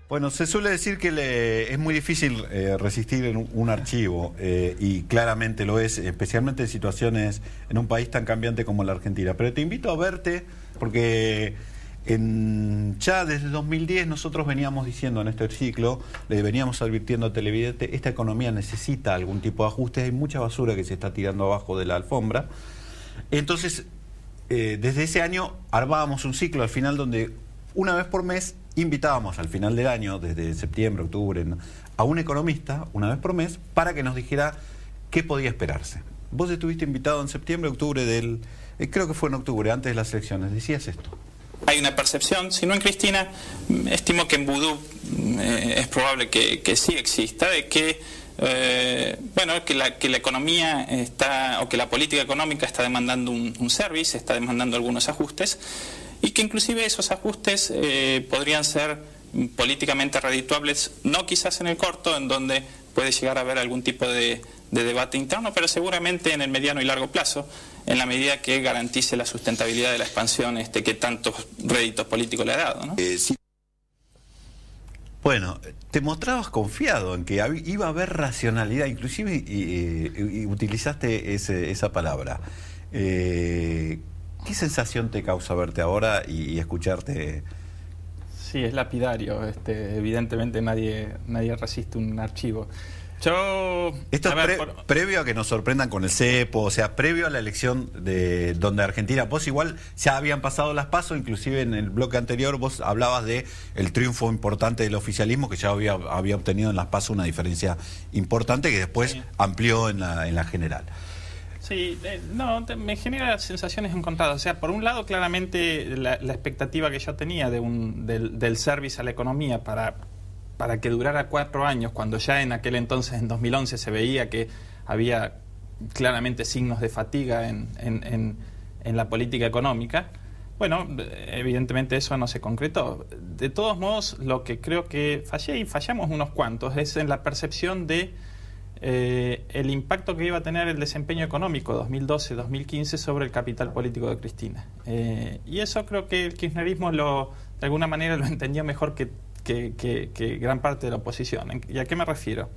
Bueno, se suele decir que es muy difícil resistir en un archivo y claramente lo es, especialmente en situaciones en un país tan cambiante como la Argentina. Pero te invito a verte porque ya desde 2010 nosotros veníamos diciendo en este ciclo, le veníamos advirtiendo a televidente, esta economía necesita algún tipo de ajustes, hay mucha basura que se está tirando abajo de la alfombra. Entonces, desde ese año armábamos un ciclo al final donde una vez por mes invitábamos al final del año, desde septiembre, octubre, a un economista, una vez por mes, para que nos dijera qué podía esperarse. Vos estuviste invitado en septiembre, octubre creo que fue en octubre, antes de las elecciones, decías esto. Hay una percepción, si no en Cristina, estimo que en Vudú es probable que sí exista, de que que la economía está, o que la política económica está demandando un service, está demandando algunos ajustes, y que inclusive esos ajustes podrían ser políticamente redituables, no quizás en el corto, en donde puede llegar a haber algún tipo de debate interno, pero seguramente en el mediano y largo plazo, en la medida que garantice la sustentabilidad de la expansión que tantos réditos políticos le ha dado, ¿no? Sí. Bueno, te mostrabas confiado en que iba a haber racionalidad, inclusive y utilizaste esa palabra. ¿Qué sensación te causa verte ahora y escucharte? Sí, es lapidario. Evidentemente nadie resiste un archivo. Esto es previo a que nos sorprendan con el cepo, o sea, previo a la elección de donde Argentina, vos igual ya habían pasado las PASO, inclusive en el bloque anterior vos hablabas de el triunfo importante del oficialismo, que ya había obtenido en las PASO una diferencia importante que después amplió en la general. Sí, me genera sensaciones encontradas. O sea, por un lado, claramente la expectativa que yo tenía del service a la economía para que durara 4 años, cuando ya en aquel entonces, en 2011, se veía que había claramente signos de fatiga en la política económica. Bueno, evidentemente eso no se concretó. De todos modos, lo que creo que fallé, y fallamos unos cuantos, es en la percepción de el impacto que iba a tener el desempeño económico 2012-2015 sobre el capital político de Cristina. Y eso creo que el kirchnerismo de alguna manera lo entendió mejor que gran parte de la oposición. ¿Y a qué me refiero?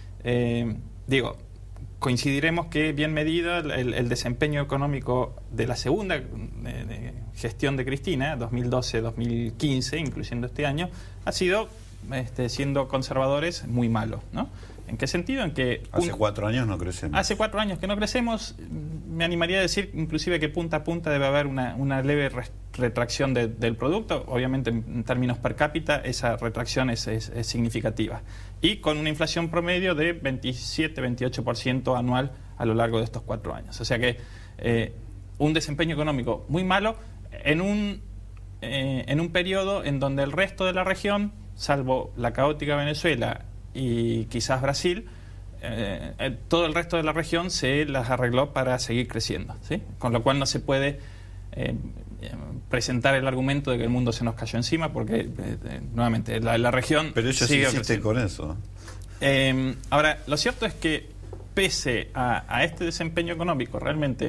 Coincidiremos que bien medido el desempeño económico de la segunda gestión de Cristina, 2012-2015, incluyendo este año, ha sido, siendo conservadores, muy malo, ¿no? ¿En qué sentido? En que hace 4 años no crecemos. Hace 4 años que no crecemos. Me animaría a decir inclusive que punta a punta debe haber una leve retracción del producto. Obviamente en términos per cápita esa retracción es significativa. Y con una inflación promedio de 27-28% anual a lo largo de estos 4 años. O sea que un desempeño económico muy malo en un periodo en donde el resto de la región, salvo la caótica Venezuela y quizás Brasil, todo el resto de la región se las arregló para seguir creciendo, ¿sí? Con lo cual no se puede presentar el argumento de que el mundo se nos cayó encima, porque nuevamente la región... Pero ellos sigue insisten con eso. Ahora, lo cierto es que pese a este desempeño económico realmente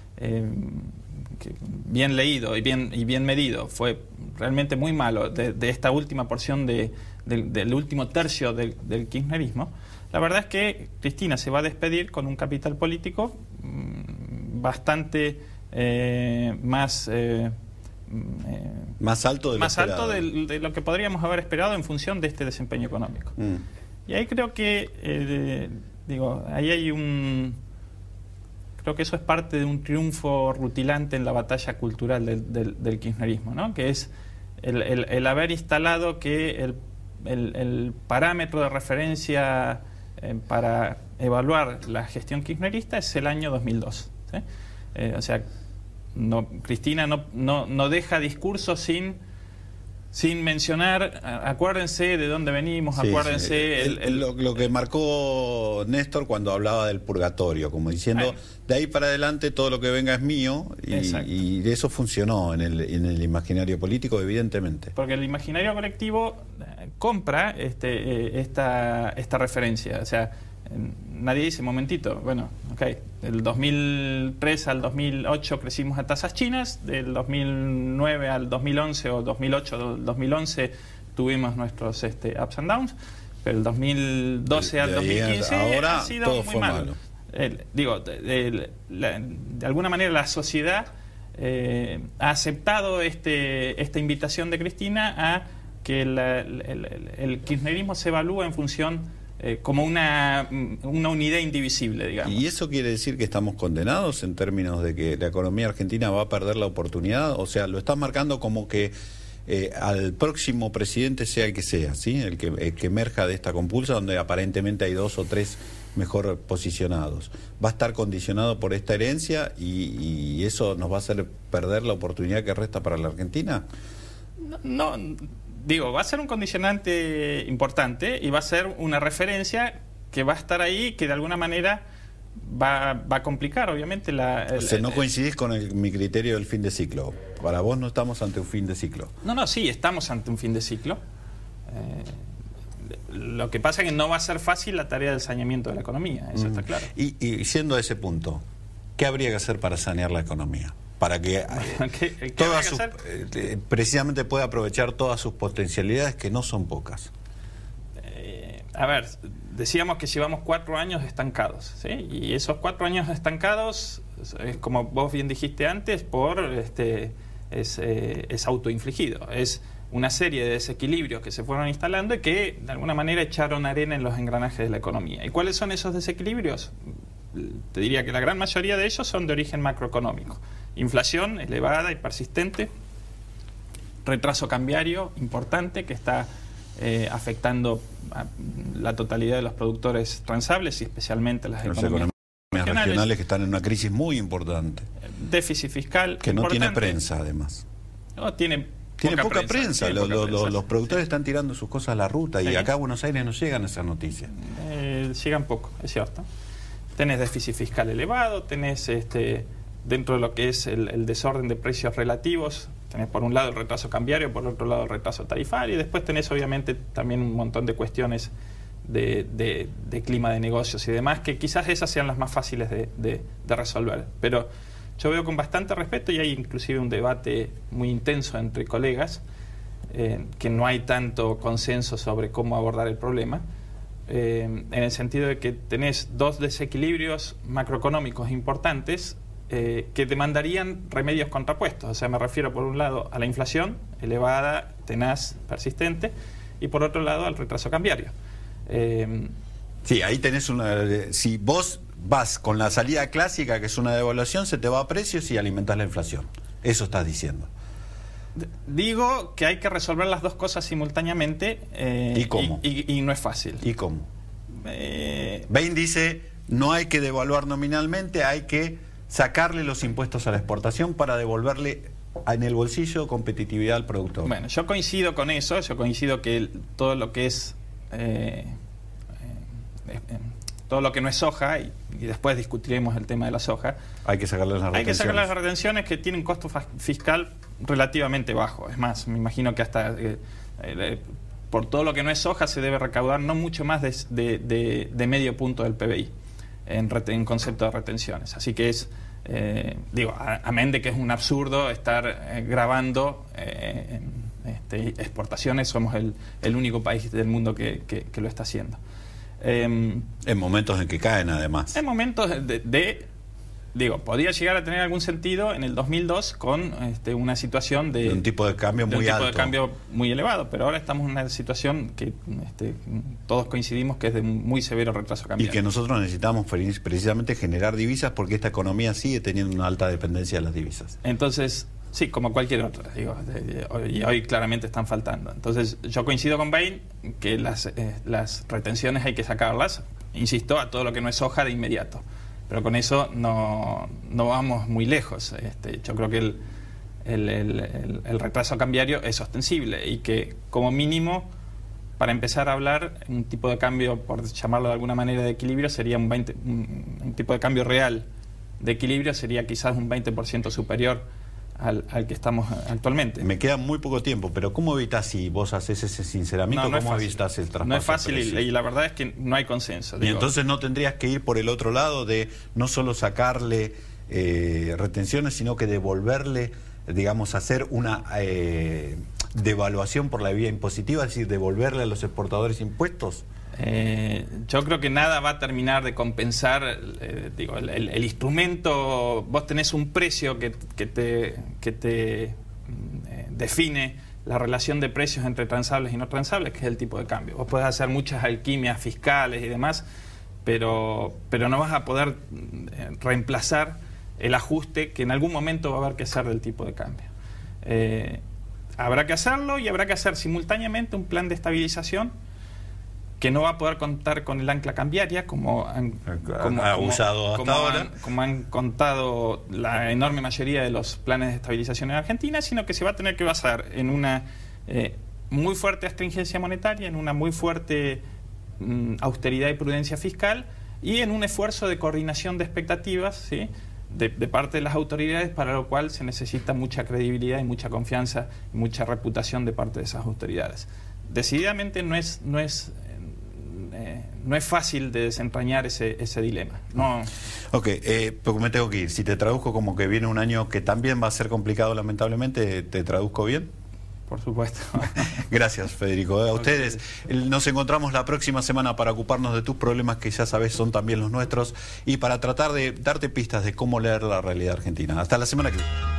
bien leído y bien medido, fue realmente muy malo de esta última porción del último tercio del kirchnerismo. La verdad es que Cristina se va a despedir con un capital político bastante más alto de lo que podríamos haber esperado en función de este desempeño económico. Y ahí creo que ahí hay creo que eso es parte de un triunfo rutilante en la batalla cultural del kirchnerismo, ¿no? Que es el haber instalado que el parámetro de referencia para evaluar la gestión kirchnerista es el año 2002, ¿sí? O sea, Cristina no deja discursos sin mencionar, acuérdense de dónde venimos, acuérdense... Lo que marcó Néstor cuando hablaba del purgatorio, como diciendo, de ahí para adelante todo lo que venga es mío, y de eso funcionó en el imaginario político, evidentemente. Porque el imaginario colectivo compra esta referencia, o sea, nadie dice, momentito, bueno, del 2003 al 2008 crecimos a tasas chinas, del 2009 al 2011 o 2008 al 2011 tuvimos nuestros ups and downs, pero el 2012 al 2015 ahora ha sido todo muy fue malo. De alguna manera la sociedad ha aceptado esta invitación de Cristina a que el kirchnerismo se evalúa en función como una unidad indivisible, digamos. ¿Y eso quiere decir que estamos condenados en términos de que la economía argentina va a perder la oportunidad? O sea, lo estás marcando como que al próximo presidente, sea el que sea, ¿sí? El que emerja de esta compulsa, donde aparentemente hay 2 o 3 mejor posicionados, va a estar condicionado por esta herencia y eso nos va a hacer perder la oportunidad que resta para la Argentina. No, digo, va a ser un condicionante importante y va a ser una referencia que va a estar ahí, que de alguna manera va a complicar, obviamente, o sea, no coincidís con mi criterio del fin de ciclo. Para vos no estamos ante un fin de ciclo. No, sí, estamos ante un fin de ciclo. Lo que pasa es que no va a ser fácil la tarea del saneamiento de la economía, eso está claro. Y siendo a ese punto, ¿qué habría que hacer para sanear la economía? Para que precisamente pueda aprovechar todas sus potencialidades, que no son pocas. A ver, decíamos que llevamos 4 años estancados, ¿sí? Y esos 4 años estancados, como vos bien dijiste antes, es autoinfligido. Es una serie de desequilibrios que se fueron instalando y que de alguna manera echaron arena en los engranajes de la economía. ¿Y cuáles son esos desequilibrios? Te diría que la gran mayoría de ellos son de origen macroeconómico. Inflación elevada y persistente, retraso cambiario importante que está afectando a la totalidad de los productores transables y especialmente las economías regionales que están en una crisis muy importante. Déficit fiscal que no tiene prensa, además. No, tiene poca prensa. Los productores están tirando sus cosas a la ruta y acá a Buenos Aires no llegan esas noticias. Llegan poco, es cierto. Tenés déficit fiscal elevado, tenés dentro de lo que es el desorden de precios relativos, tenés por un lado el retraso cambiario, por otro lado el retraso tarifario, y después tenés obviamente también un montón de cuestiones de clima de negocios y demás, que quizás esas sean las más fáciles de resolver. Pero yo veo con bastante respeto, y hay inclusive un debate muy intenso entre colegas, que no hay tanto consenso sobre cómo abordar el problema, en el sentido de que tenés 2 desequilibrios macroeconómicos importantes que demandarían remedios contrapuestos. O sea, me refiero por un lado a la inflación elevada, tenaz, persistente, y por otro lado al retraso cambiario. Sí, ahí tenés si vos vas con la salida clásica, que es una devaluación, se te va a precios y alimentás la inflación. Eso estás diciendo. Digo que hay que resolver las 2 cosas simultáneamente. ¿Y cómo? Y no es fácil. ¿Y cómo? Bain dice, no hay que devaluar nominalmente, hay que sacarle los impuestos a la exportación para devolverle en el bolsillo competitividad al productor. Bueno, yo coincido con eso, yo coincido que todo lo que es todo lo que no es soja, y después discutiremos el tema de la soja, hay que sacarle las retenciones. Hay que sacarle las retenciones, que tienen un costo fiscal relativamente bajo. Es más, me imagino que hasta por todo lo que no es soja se debe recaudar no mucho más de medio punto del PBI en concepto de retenciones. Así que es, amén de que es un absurdo estar grabando exportaciones, somos el único país del mundo que lo está haciendo. En momentos en que caen, además. En momentos podría llegar a tener algún sentido en el 2002 con una situación de un tipo de cambio muy alto, de cambio muy elevado, pero ahora estamos en una situación que todos coincidimos que es de muy severo retraso cambiario. Y que nosotros necesitamos precisamente generar divisas, porque esta economía sigue teniendo una alta dependencia de las divisas. Entonces, sí, como cualquier otra, y hoy claramente están faltando. Entonces, yo coincido con Bain que las retenciones hay que sacarlas, insisto, a todo lo que no es soja de inmediato. Pero con eso no vamos muy lejos. Yo creo que el retraso cambiario es ostensible y que, como mínimo, para empezar a hablar, un tipo de cambio, por llamarlo de alguna manera, de equilibrio, sería un tipo de cambio real de equilibrio, sería quizás un 20% superior al que estamos actualmente. Me queda muy poco tiempo, pero ¿cómo evitas, si vos haces ese sinceramiento, cómo evitas el traspaso? No es fácil y la verdad es que no hay consenso. Y entonces no tendrías que ir por el otro lado de no solo sacarle retenciones, sino que devolverle, digamos, hacer una devaluación por la vía impositiva, es decir, devolverle a los exportadores impuestos? Yo creo que nada va a terminar de compensar, el instrumento. Vos tenés un precio que te define la relación de precios entre transables y no transables, que es el tipo de cambio. Vos podés hacer muchas alquimias fiscales y demás, pero no vas a poder reemplazar el ajuste que en algún momento va a haber que hacer del tipo de cambio. Habrá que hacerlo, y habrá que hacer simultáneamente un plan de estabilización que no va a poder contar con el ancla cambiaria, como han contado la enorme mayoría de los planes de estabilización en Argentina, sino que se va a tener que basar en una muy fuerte astringencia monetaria, en una muy fuerte austeridad y prudencia fiscal, y en un esfuerzo de coordinación de expectativas, ¿sí?, de parte de las autoridades, para lo cual se necesita mucha credibilidad y mucha confianza y mucha reputación de parte de esas autoridades. Decididamente no es fácil de desentrañar ese dilema. No. Ok, porque me tengo que ir. Si te traduzco como que viene un año que también va a ser complicado, lamentablemente, ¿te traduzco bien? Por supuesto. Gracias, Federico. A ustedes. Nos encontramos la próxima semana para ocuparnos de tus problemas, que ya sabes son también los nuestros, y para tratar de darte pistas de cómo leer la realidad argentina. Hasta la semana que viene.